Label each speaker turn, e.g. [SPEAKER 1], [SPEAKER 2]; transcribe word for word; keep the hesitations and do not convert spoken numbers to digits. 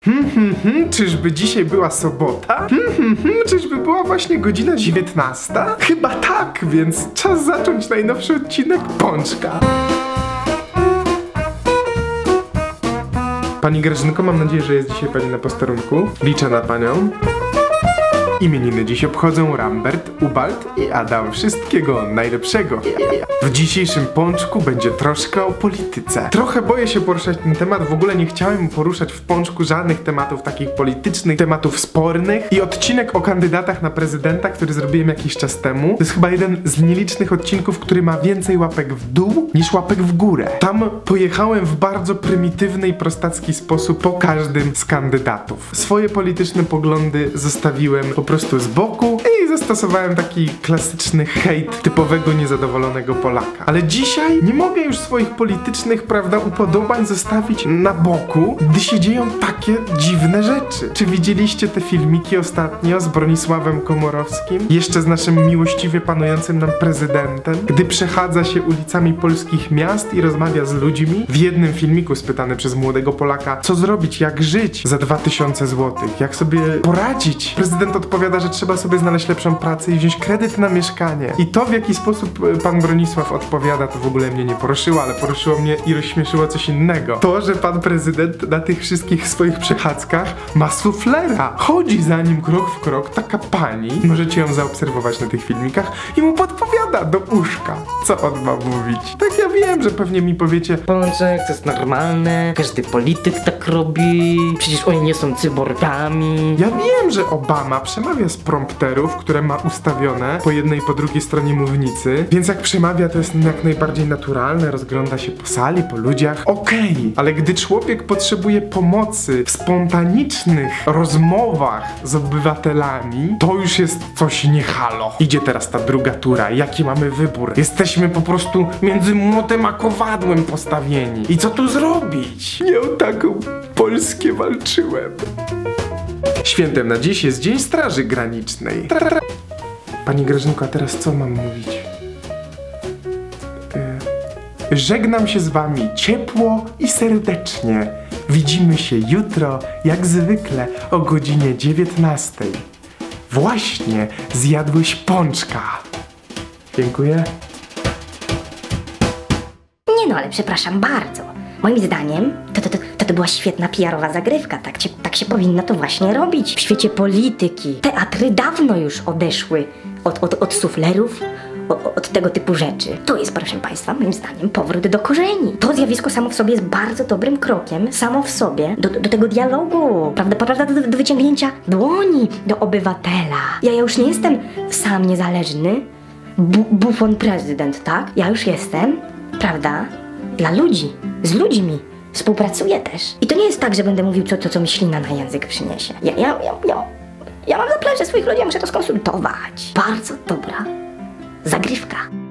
[SPEAKER 1] Hmm, hmm, hmm, czyżby dzisiaj była sobota? Hmm, hmm, hmm, czyżby była właśnie godzina dziewiętnasta? Chyba tak, więc czas zacząć najnowszy odcinek Pączka. Pani Grażynko, mam nadzieję, że jest dzisiaj pani na posterunku. Liczę na panią. Imieniny dziś obchodzą Rambert, Ubald i Adam. Wszystkiego najlepszego. W dzisiejszym Pączku będzie troszkę o polityce. Trochę boję się poruszać ten temat, w ogóle nie chciałem poruszać w Pączku żadnych tematów takich politycznych, tematów spornych. I odcinek o kandydatach na prezydenta, który zrobiłem jakiś czas temu, to jest chyba jeden z nielicznych odcinków, który ma więcej łapek w dół niż łapek w górę. Tam pojechałem w bardzo prymitywny i prostacki sposób po każdym z kandydatów. Swoje polityczne poglądy zostawiłem po prostu z boku i zastosowałem taki klasyczny hejt typowego niezadowolonego Polaka. Ale dzisiaj nie mogę już swoich politycznych, prawda, upodobań zostawić na boku, gdy się dzieją takie dziwne rzeczy. Czy widzieliście te filmiki ostatnio z Bronisławem Komorowskim? Jeszcze z naszym miłościwie panującym nam prezydentem? Gdy przechadza się ulicami polskich miast i rozmawia z ludźmi? W jednym filmiku spytany przez młodego Polaka, co zrobić, jak żyć za dwa tysiące złotych? Jak sobie poradzić? Prezydent odpowiada, że trzeba sobie znaleźć lepszą pracę i wziąć kredyt na mieszkanie. I to, w jaki sposób pan Bronisław odpowiada, to w ogóle mnie nie poruszyło, ale poruszyło mnie i rozśmieszyło coś innego. To, że pan prezydent na tych wszystkich swoich przechadzkach ma suflera. Chodzi za nim krok w krok taka pani, możecie ją zaobserwować na tych filmikach, i mu podpowiada do uszka, co on ma mówić. Tak, ja wiem, że pewnie mi powiecie:
[SPEAKER 2] Pączek, to jest normalne, każdy polityk tak robi, przecież oni nie są cyborgami.
[SPEAKER 1] Ja wiem, że Obama przemawia z prompterów, które ma ustawione po jednej i po drugiej stronie mównicy, więc jak przemawia, to jest jak najbardziej naturalne, rozgląda się po sali, po ludziach. Okej, okay, ale gdy człowiek potrzebuje pomocy w spontanicznych rozmowach z obywatelami, to już jest coś nie halo. Idzie teraz ta druga tura. Jaki mamy wybór? Jesteśmy po prostu między młotem a kowadłem postawieni. I co tu zrobić? Nie o taką Polskę walczyłem. Świętem na dziś jest Dzień Straży Granicznej. Pani Grażynko, a teraz co mam mówić? Yy, żegnam się z wami ciepło i serdecznie. Widzimy się jutro, jak zwykle, o godzinie dziewiętnastej. Właśnie zjadłeś pączka. Dziękuję.
[SPEAKER 3] Nie no, ale przepraszam bardzo. Moim zdaniem to, to, to, to, to była świetna P R-owa zagrywka. Tak, się, tak się powinno to właśnie robić. W świecie polityki teatry dawno już odeszły od, od, od suflerów, od, od tego typu rzeczy. To jest, proszę państwa, moim zdaniem powrót do korzeni. To zjawisko samo w sobie jest bardzo dobrym krokiem, samo w sobie, do, do tego dialogu, prawda, prawda do, do wyciągnięcia dłoni do obywatela. Ja, ja już nie jestem sam niezależny, bu, bufon prezydent, tak? Ja już jestem, prawda, dla ludzi, z ludźmi. Współpracuję też. I to nie jest tak, że będę mówił co, to, co mi ślina na język przyniesie. Ja, ja, ja, ja, ja mam zaplecze swoich ludzi, ja muszę to skonsultować. Bardzo dobra zagrywka.